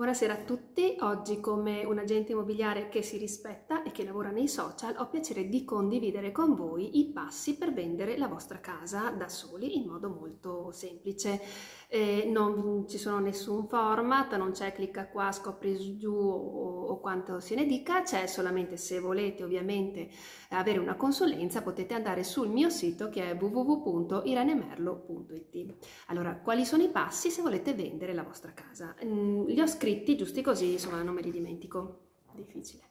Buonasera a tutti, oggi come un agente immobiliare che si rispetta e che lavora nei social ho piacere di condividere con voi i passi per vendere la vostra casa da soli in modo molto semplice. Non ci sono nessun format, non c'è clicca qua, scopri giù o quanto se ne dica, c'è solamente se volete ovviamente avere una consulenza potete andare sul mio sito che è www.iranemerlo.it. Allora, quali sono i passi se volete vendere la vostra casa? Li ho scritti giusti così, insomma, non me li dimentico. Difficile.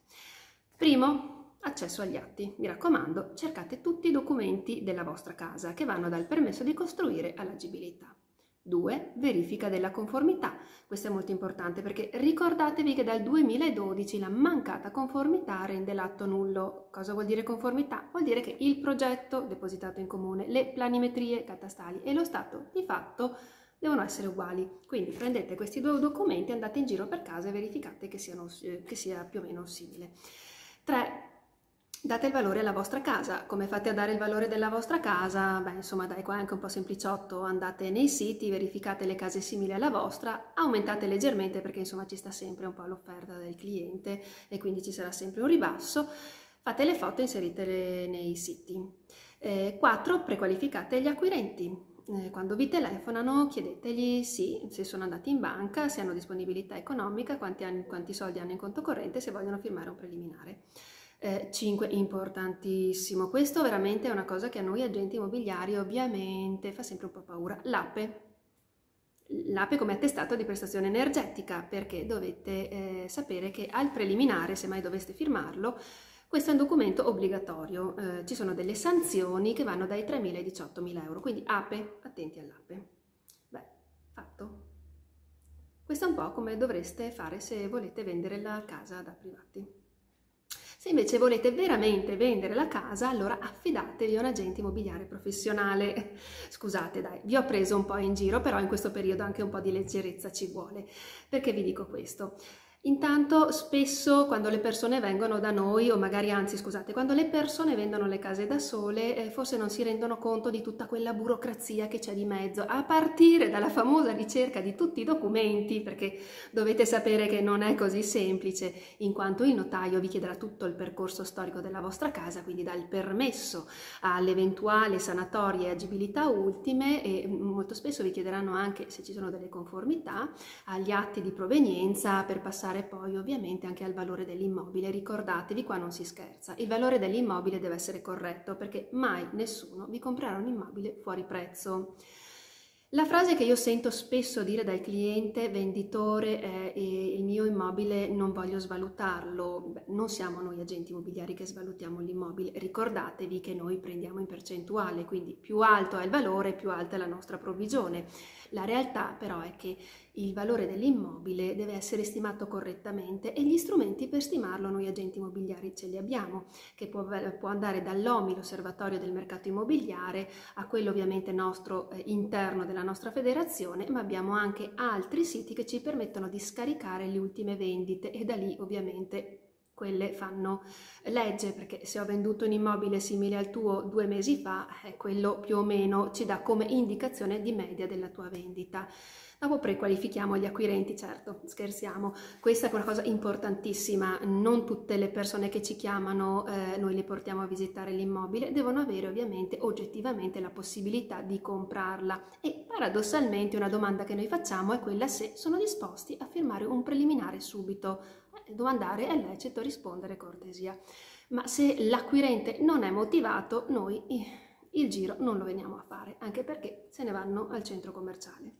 Primo, accesso agli atti. Mi raccomando, cercate tutti i documenti della vostra casa che vanno dal permesso di costruire all'agibilità. 2. Verifica della conformità. Questo è molto importante perché ricordatevi che dal 2012 la mancata conformità rende l'atto nullo. Cosa vuol dire conformità? Vuol dire che il progetto depositato in comune, le planimetrie catastali e lo stato di fatto devono essere uguali. Quindi prendete questi due documenti, andate in giro per casa e verificate che sia più o meno simile. 3. Date il valore alla vostra casa. Come fate a dare il valore della vostra casa? Beh, insomma, dai, qua è anche un po' sempliciotto. Andate nei siti, verificate le case simili alla vostra, aumentate leggermente perché insomma ci sta sempre un po' l'offerta del cliente e quindi ci sarà sempre un ribasso. Fate le foto e inseritele nei siti. 4. Prequalificate gli acquirenti. Quando vi telefonano chiedetegli sì, se sono andati in banca, se hanno disponibilità economica, quanti soldi hanno in conto corrente, se vogliono firmare un preliminare. 5. Importantissimo, questo veramente è una cosa che a noi agenti immobiliari ovviamente fa sempre un po' paura, l'APE. L'APE come attestato di prestazione energetica, perché dovete sapere che al preliminare, se mai doveste firmarlo, questo è un documento obbligatorio, ci sono delle sanzioni che vanno dai 3.000 ai 18.000 euro, quindi APE, attenti all'APE. Beh, fatto. Questo è un po' come dovreste fare se volete vendere la casa da privati. Se invece volete veramente vendere la casa, allora affidatevi a un agente immobiliare professionale. Scusate, dai, vi ho preso un po' in giro, però in questo periodo anche un po' di leggerezza ci vuole. Perché vi dico questo? Intanto spesso quando le persone vengono da noi, o magari anzi scusate, quando le persone vendono le case da sole, forse non si rendono conto di tutta quella burocrazia che c'è di mezzo, a partire dalla famosa ricerca di tutti i documenti, perché dovete sapere che non è così semplice, in quanto il notaio vi chiederà tutto il percorso storico della vostra casa, quindi dal permesso all'eventuale sanatoria e agibilità ultime, e molto spesso vi chiederanno anche se ci sono delle conformità, agli atti di provenienza per passare poi ovviamente anche al valore dell'immobile. Ricordatevi, qua non si scherza, il valore dell'immobile deve essere corretto perché mai nessuno vi comprerà un immobile fuori prezzo. La frase che io sento spesso dire dal cliente venditore è il mio immobile non voglio svalutarlo. Beh, non siamo noi agenti immobiliari che svalutiamo l'immobile, ricordatevi che noi prendiamo in percentuale, quindi più alto è il valore, più alta è la nostra provvigione. La realtà però è che il valore dell'immobile deve essere stimato correttamente e gli strumenti per stimarlo noi agenti immobiliari ce li abbiamo, che può andare dall'OMI, l'Osservatorio del Mercato Immobiliare, a quello ovviamente nostro interno della nostra federazione, ma abbiamo anche altri siti che ci permettono di scaricare le ultime vendite e da lì ovviamente quelle fanno legge, perché se ho venduto un immobile simile al tuo 2 mesi fa, quello più o meno ci dà come indicazione di media della tua vendita. Dopo prequalifichiamo gli acquirenti, certo, scherziamo, questa è una cosa importantissima, non tutte le persone che ci chiamano noi le portiamo a visitare l'immobile, devono avere ovviamente oggettivamente la possibilità di comprarla e paradossalmente una domanda che noi facciamo è quella se sono disposti a firmare un preliminare subito. Domandare è lecito, rispondere cortesia, ma se l'acquirente non è motivato noi il giro non lo veniamo a fare, anche perché se ne vanno al centro commerciale.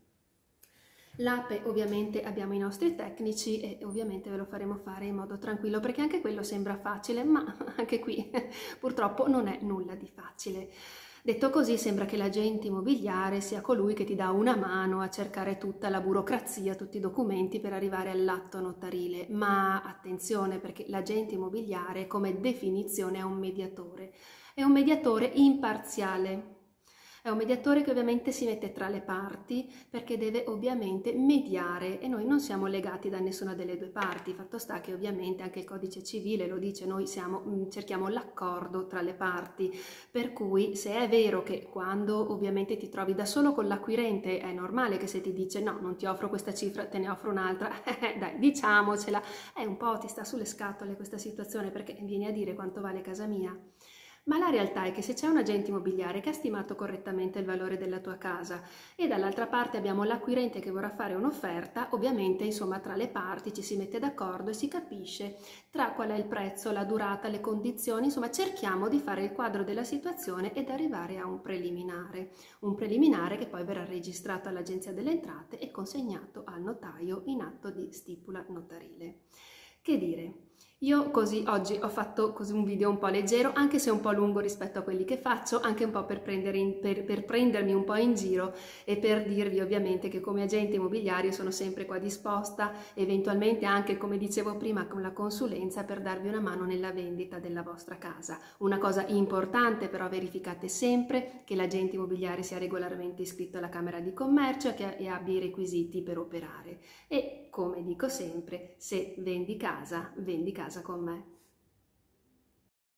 L'APE ovviamente abbiamo i nostri tecnici e ovviamente ve lo faremo fare in modo tranquillo perché anche quello sembra facile, ma anche qui purtroppo non è nulla di facile. Detto così sembra che l'agente immobiliare sia colui che ti dà una mano a cercare tutta la burocrazia, tutti i documenti per arrivare all'atto notarile, ma attenzione perché l'agente immobiliare come definizione è un mediatore imparziale. È un mediatore che ovviamente si mette tra le parti perché deve ovviamente mediare e noi non siamo legati da nessuna delle due parti. Fatto sta che ovviamente anche il codice civile lo dice, noi cerchiamo l'accordo tra le parti, per cui se è vero che quando ovviamente ti trovi da solo con l'acquirente è normale che se ti dice no, non ti offro questa cifra, te ne offro un'altra, dai, diciamocela, è un po' ti sta sulle scatole questa situazione perché vieni a dire quanto vale casa mia. Ma la realtà è che se c'è un agente immobiliare che ha stimato correttamente il valore della tua casa e dall'altra parte abbiamo l'acquirente che vorrà fare un'offerta, ovviamente insomma tra le parti ci si mette d'accordo e si capisce tra qual è il prezzo, la durata, le condizioni, insomma cerchiamo di fare il quadro della situazione ed arrivare a un preliminare che poi verrà registrato all'Agenzia delle Entrate e consegnato al notaio in atto di stipula notarile. Che dire? Io così oggi ho fatto così un video un po' leggero, anche se un po' lungo rispetto a quelli che faccio, anche un po' per prendermi un po' in giro e per dirvi ovviamente che come agente immobiliare io sono sempre qua disposta, eventualmente anche come dicevo prima con la consulenza per darvi una mano nella vendita della vostra casa. Una cosa importante però verificate sempre che l'agente immobiliare sia regolarmente iscritto alla Camera di Commercio e abbia i requisiti per operare. E come dico sempre, se vendi casa con me.